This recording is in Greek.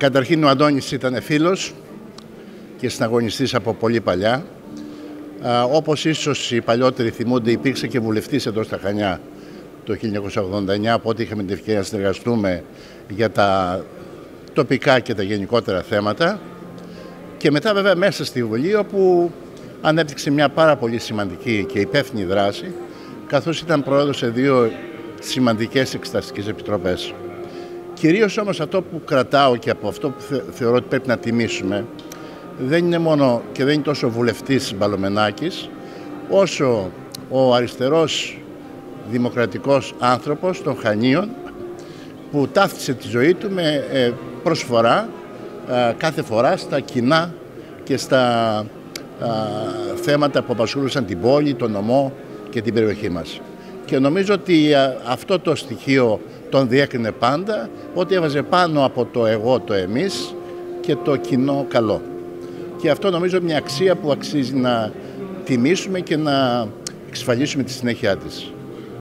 Καταρχήν ο Αντώνης ήταν φίλος και συναγωνιστής από πολύ παλιά. Όπως ίσως οι παλιότεροι θυμούνται, υπήρξε και βουλευτής εδώ στα Χανιά το 1989, οπότε είχαμε την ευκαιρία να συνεργαστούμε για τα τοπικά και τα γενικότερα θέματα. Και μετά βέβαια μέσα στη Βουλή, όπου ανέπτυξε μια πάρα πολύ σημαντική και υπεύθυνη δράση, καθώς ήταν πρόεδρος σε 2 σημαντικές εξεταστικές επιτροπές. Κυρίως όμως αυτό που κρατάω και από αυτό που θεωρώ ότι πρέπει να τιμήσουμε, δεν είναι μόνο και δεν είναι τόσο ο βουλευτής Μπαλωμενάκης, όσο ο αριστερός δημοκρατικός άνθρωπος των Χανίων, που ταύτισε τη ζωή του με προσφορά κάθε φορά στα κοινά και στα θέματα που απασχολούσαν την πόλη, τον νομό και την περιοχή μας. Και νομίζω ότι αυτό το στοιχείο τον διέκρινε πάντα, ότι έβαζε πάνω από το εγώ, το εμείς και το κοινό καλό. Και αυτό νομίζω μια αξία που αξίζει να τιμήσουμε και να εξασφαλίσουμε τη συνέχεια της.